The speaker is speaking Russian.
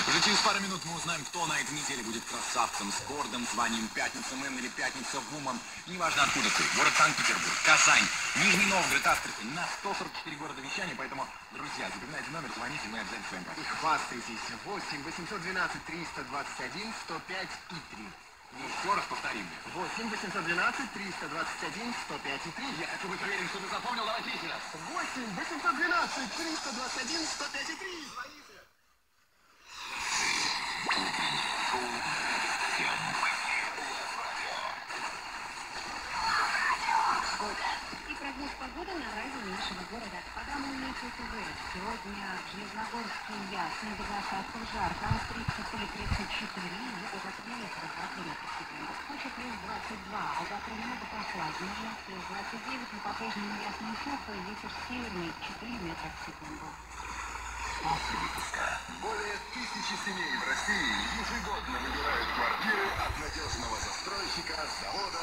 Уже через пару минут мы узнаем, кто на этой неделе будет красавцем с гордым званием Пятница Мэн или Пятница Вумен. Неважно откуда ты. Город Санкт-Петербург, Казань, Нижний Новгород, Астрахань. На 144 города вещания, поэтому, друзья, запоминайте номер, звоните, мы обязательно с вами И хвастайтесь. 8 812 321 105 и 3. Еще раз повторим. 8 812 321 105 и 3. Я хочу быть уверен, что ты запомнил. Давайте еще раз. 8 812 321 105 и 3. Звоните. И прогноз погоды на радио нашего города. Программа «Умеется ТВ». Сегодня в Железногорске ясно, без осадков жарко. 33-34, облако ветра 2 метра в секунду. Ночью плюс 22, а завтра немного прохладнее. Плюс 29, но по-прежнему ясно и сухо. Ветер северный 4 метра в секунду. Более 1000 семей в России ежегодно выбирают квартиры от надежного застройщика, завода.